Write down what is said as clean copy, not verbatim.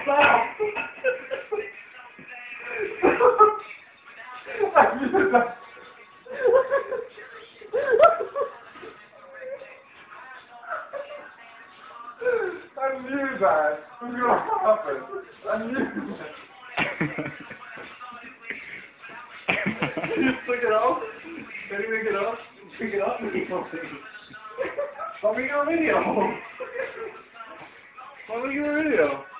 Stop! I knew that. I knew that was going to happen. I knew that. You took it off? Can you make it off? Pick it up and keep on thinking. Let me get a video. Let me get a video.